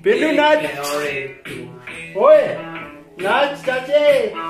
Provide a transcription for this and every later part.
बिल्लू नाच। ओए नाच चाचे।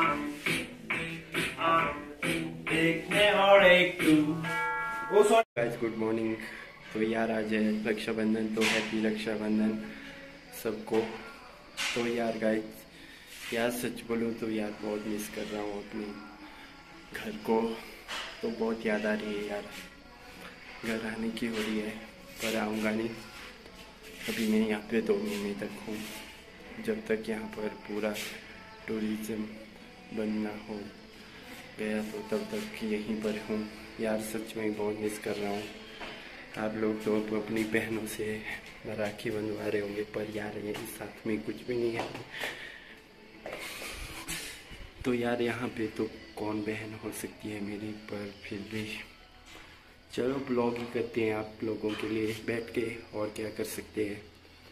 Guys good morning. तो यार आज है रक्षाबंधन, तो हैप्पी रक्षाबंधन सबको। तो यार गाइस यार सच बोलूँ तो यार बहुत मिस कर रहा हूँ अपने घर को। तो बहुत याद आ रही है यार, घर आने की हो रही है पर आऊँगा नहीं। अभी मैं यहाँ पे 2 महीने तक हूँ, जब तक यहाँ पर पूरा टूरिज़्म बंद ना हो गया तो तब तक यहीं पर हूँ। यार सच में बहुत मिस कर रहा हूँ। आप लोग तो अपनी बहनों से राखी बंधवा रहे होंगे, पर यार ये साथ में कुछ भी नहीं है। तो यार यहाँ पे तो कौन बहन हो सकती है मेरी, पर फिर भी चलो ब्लॉग ही करते हैं आप लोगों के लिए बैठ के, और क्या कर सकते हैं।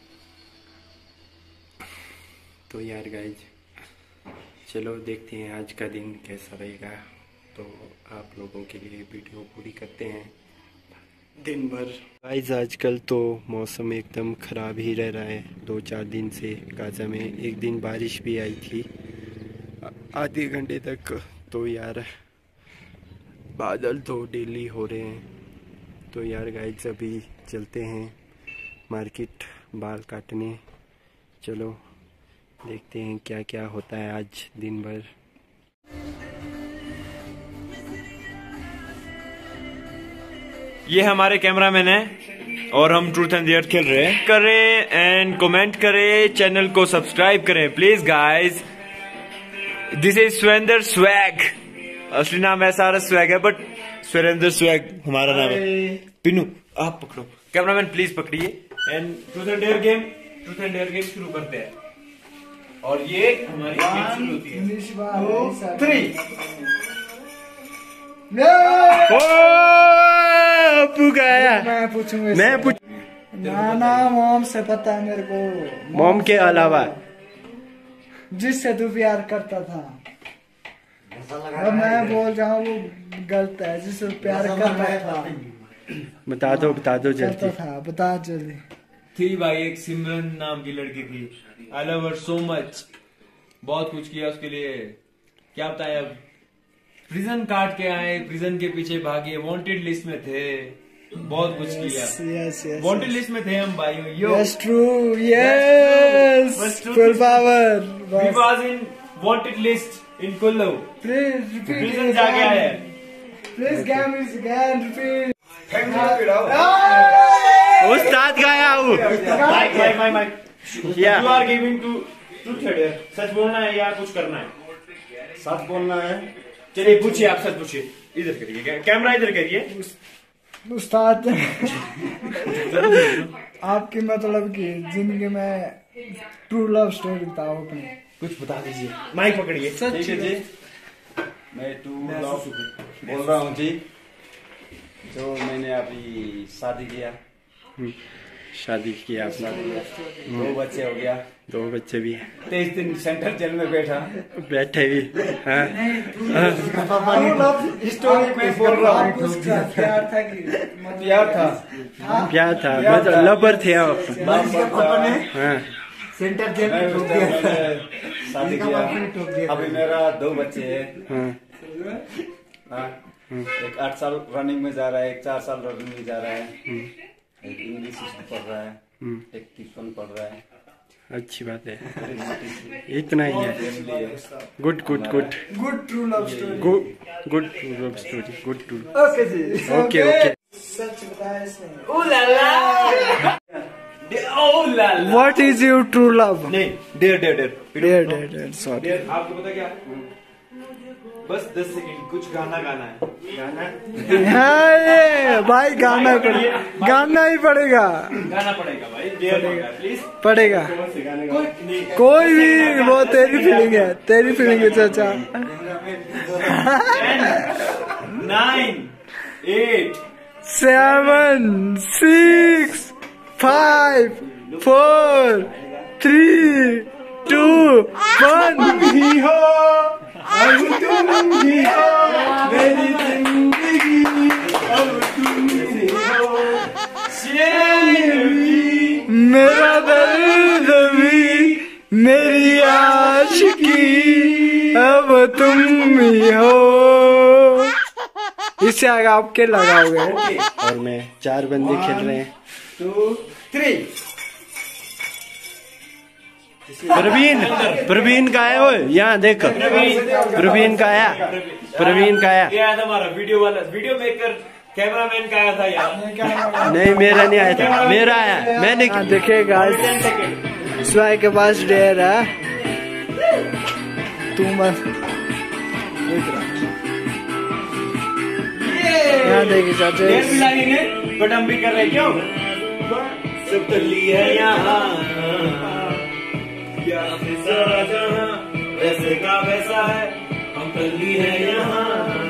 तो यार गाइज चलो देखते हैं आज का दिन कैसा रहेगा। तो आप लोगों के लिए वीडियो पूरी करते हैं दिन भर। गाइज आजकल तो मौसम एकदम ख़राब ही रह रहा है 2-4 दिन से। गाज़ा में एक दिन बारिश भी आई थी आधे घंटे तक। तो यार बादल तो डेली हो रहे हैं। तो यार गाइज अभी चलते हैं मार्केट बाल काटने। चलो देखते हैं क्या क्या होता है आज दिन भर। ये हमारे कैमरामैन है और हम ट्रूथ एंड डेयर खेल रहे हैं। करें एंड कमेंट करें, चैनल को सब्सक्राइब करें please guys. This is Surendra swag. असली नाम है सारा स्वैग है, बट सुरेंद्र स्वैग हमारा नाम है। पिनू आप पकड़ो, कैमरामैन प्लीज पकड़िए। And truth and dare game शुरू करते हैं। और ये हमारी गेम शुरू होती है 2, 3। मैं पूछूंगा। ना मॉम से पता है मेरे को। मॉम के अलावा जिससे तू प्यार करता था, अब मैं बोल रहा हूँ वो गलत है। जिससे प्यार करता था बता दो जल्दी। बता जल्दी। थी भाई, एक सिमरन नाम की लड़की थी। I love her so much. बहुत कुछ किया उसके लिए, क्या बताएं। अब प्रिजन काट के आए, प्रिजन के पीछे भागे, वांटेड लिस्ट में थे, बहुत कुछ किया। वांटेड लिस्ट में थे हम भाई। Yes true, yes full power. We was in wanted list in Kullu. Please repeat. Prison जाके आए। Please game is again repeat. उस्ताद गाया हूँ। Mic you are giving to truth and dare. सच बोलना है या कुछ करना है? सच बोलना है। चलिए पूछिए, आप सच पूछिए। इधर करिए, कैमरा इधर करिए। उस्ताद आपकी मतलब की जिंदगी में ट्रू लव स्टोरी बताओ अपनी। कुछ बता दीजिए, माइक पकड़िए। ठीक है जी, मैं ट्रू लव बोल रहा हूँ जी। जो मैंने अभी शादी किया अपना, 2 बच्चे हो गया। 2 बच्चे भी। 23 दिन सेंट्रल जेल में बैठे भी। हाँ। स्टोरी में बोल रहा हूँ। प्यार था मतलब लवर थे आप। हाँ। सेंटर जेल में ठोक दिया। शादी किया, अभी मेरा 2 बच्चे हैं। एक 8 साल रनिंग में जा रहा है, एक 4 साल रनिंग में जा रहा है, एक इंग्लिश पढ़ रहा है, एक ट्यूशन पढ़ रहा है। अच्छी बात है, इतना ही है। Good true love story. Good true love story. Good true. Okay जी, ओके। सच बताया इसने। Oh la la. What is your true love? नहीं, डेयर सॉरी। आपको पता क्या, बस 10 सेकंड कुछ गाना गाना है। भाई गाना ही पड़ेगा। गाना पड़ेगा भाई, प्लीज पड़ेगा। कोई भी, वो तेरी फीलिंग है चाचा। 9, 8, 7, 6, 5, 4, 3, 2, 1। ही हो अब तुम ही हो मेरी जिंदगी, अब तुम ही हो शेर भी मेरा दर्द। तुम ही हो। इससे आगे आपके लगाओगे। और मैं 4 बंदे खेल रहे हैं। 2 3 प्रवीण का है वो, यहाँ देख प्रवीण का आया, प्रवीण का आया। ये आया था हमारा वीडियो वाला, वीडियो मेकर कैमरामैन का आया था यार। नहीं मेरा नहीं आया था, मेरा आया, मैंने देखेगा स्वाय के पास डेर है। तू मत यहाँ देखिए चाचा, बट हम भी कर रहे क्यों? सब तल्ली है यहाँ, वैसे का वैसा है, हम तल्ली है यहाँ।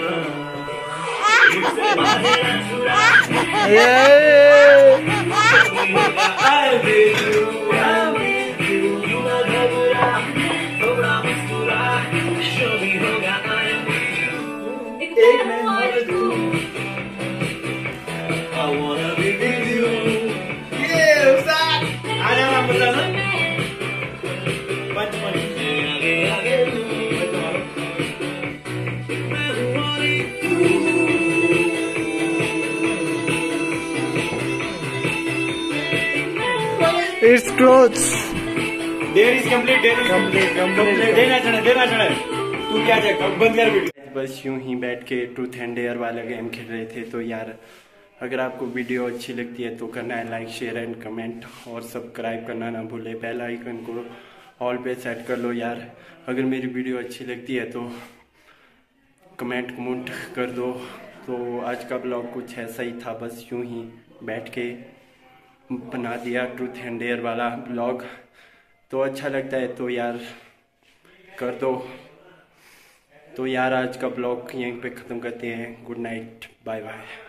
It's close. There is complete. देना चढ़ा। तू क्या देख, अब बंद कर वीडियो। बस यूं ही बैठ के ट्रूथ एंड डेयर वाला गेम खेल रहे थे। तो यार अगर आपको वीडियो अच्छी लगती है तो करना है लाइक, शेयर एंड कमेंट, और सब्सक्राइब करना ना भूले। बेल आइकन को ऑल पे सेट कर लो यार। अगर मेरी वीडियो अच्छी लगती है तो कमेंट कर दो। तो आज का ब्लॉग कुछ ऐसा ही था, बस यूं ही बैठ के बना दिया ट्रूथ एंड डेयर वाला ब्लॉग। तो अच्छा लगता है तो यार कर दो। तो यार आज का ब्लॉग यहीं पे ख़त्म करते हैं। Good night, bye bye.